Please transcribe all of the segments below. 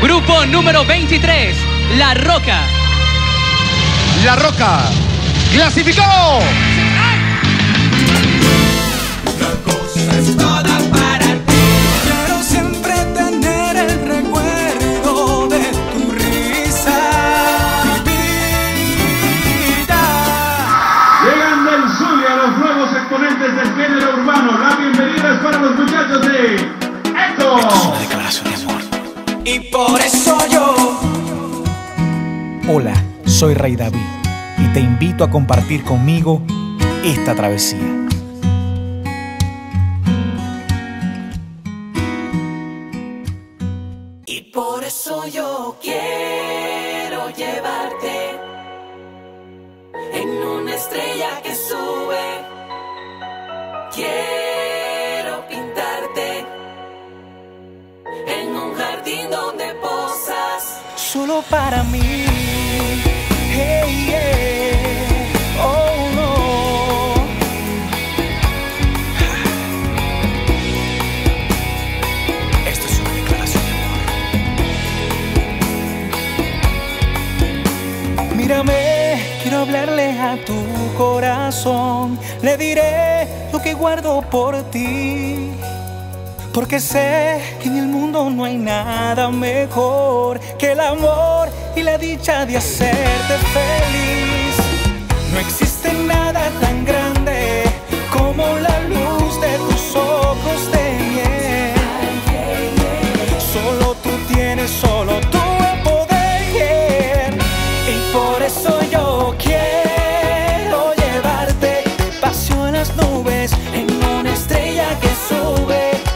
Grupo número 23, La Roca. La Roca clasificó. La cosa es toda para ti. Quiero siempre tener el recuerdo de tu risa. Mi vida. Llegan del Zulia los nuevos exponentes del género urbano. La bienvenida es para los muchachos de Eco. Esto es una declaración de amor. Y por eso yo. Hola, soy Rey David y te invito a compartir conmigo esta travesía. Y por eso yo quiero llevarte en una estrella que sube. Quiero pintarte en un jardín donde posas. Solo para mí. Hey, yeah. Oh, no. Esto es una declaración de amor. Mírame, quiero hablarle a tu corazón. Le diré lo que guardo por ti. Porque sé que en el mundo no hay nada mejor que el amor y la dicha de hacerte feliz. No existe nada tan grande como la luz de tus ojos de miel. Solo tú tienes, solo tú el poder. Y por eso yo quiero llevarte despacio en las nubes, en una estrella que sube.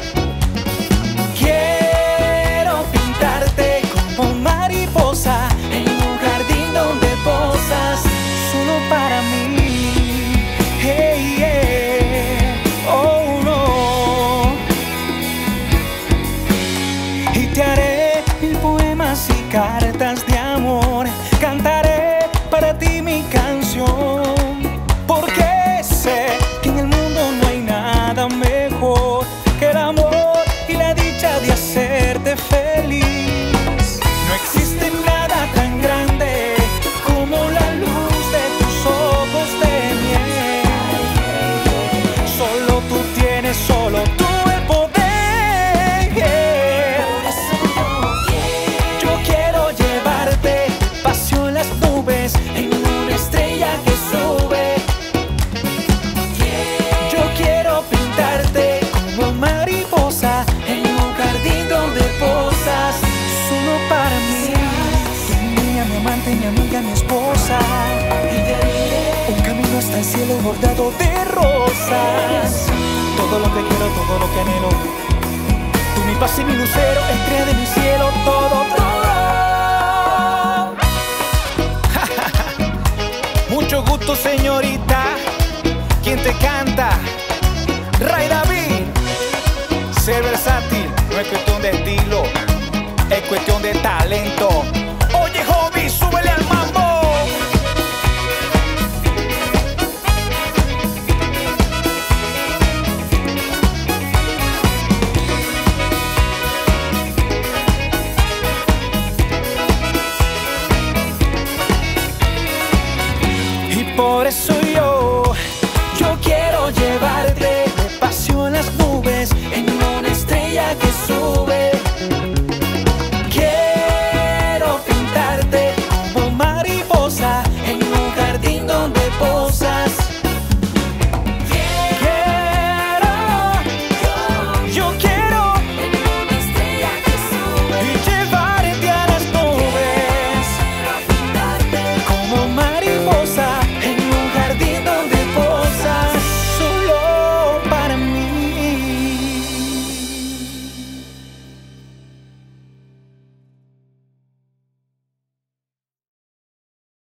En un jardín donde posas. Solo para mí. Hey, yeah. Oh, no. Y te haré mil poemas y cartas de amor. Cantaré para ti mi canción. Porque sé que en el mundo no hay nada mejor que el amor y la dicha de hacerte feliz. No existe nada tan grande como la luz de tus ojos de miel. Solo tú tienes, solo tú el poder. Por eso Yo quiero llevarte despacio en las nubes, en una estrella que sube. Yo quiero pintarte como mariposa en un jardín donde posas. solo para mí. Tu niña, mi amante, mi amiga, mi esposa. Y te diré Un camino hasta el cielo bordado de rosas. Todo lo que quiero, todo lo que anhelo. Tú mi paz y mi lucero, estrella de mi cielo, todo, todo. Mucho gusto, señorita. ¿Quién te canta? Rey David. Ser versátil no es cuestión de estilo, es cuestión de talento.